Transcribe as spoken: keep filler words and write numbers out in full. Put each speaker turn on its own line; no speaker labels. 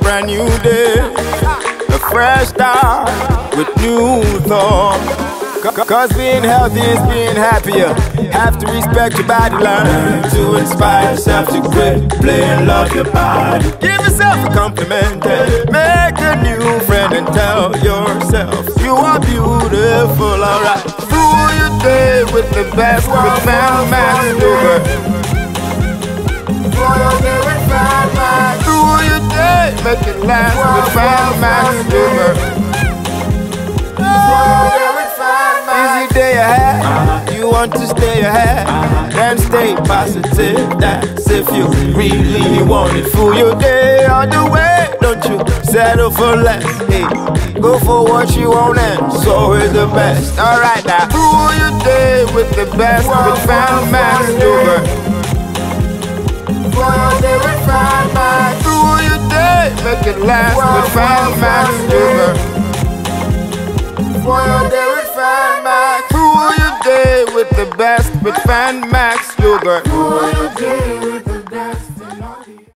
brand new day, a fresh start with new thoughts. Cause being healthy is being happier. Have to respect your body, learn to inspire yourself to quit, play and love your body. Give yourself a compliment and make a new friend and tell yourself you are beautiful, alright. Through your day with the best with FanMaxx yogurt. Through your day, make it last with FanMaxx yogurt. Easy day ahead, you want to stay ahead, then stay positive, that's if you really want it. Through your day on the way, don't you settle for less, hey, go for what you want and so is the best. Alright now, through your day with the best with FanMaxx yogurt. Through your day, make it last with FanMaxx yogurt. For your day with FanMaxx. Through your day with the best with FanMaxx yogurt.